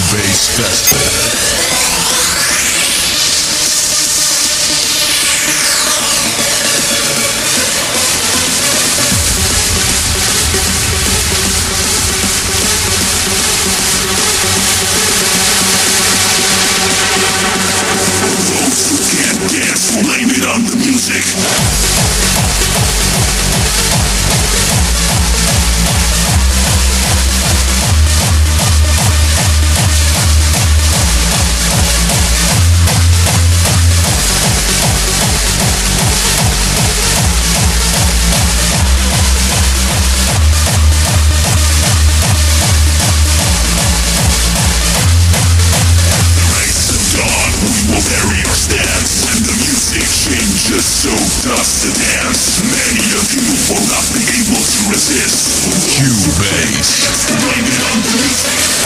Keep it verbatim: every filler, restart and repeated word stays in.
Cubase Festival. Blame it on the music. Just so dust to dance. Many of you will not be able to resist. Cubase. Blame it on the music.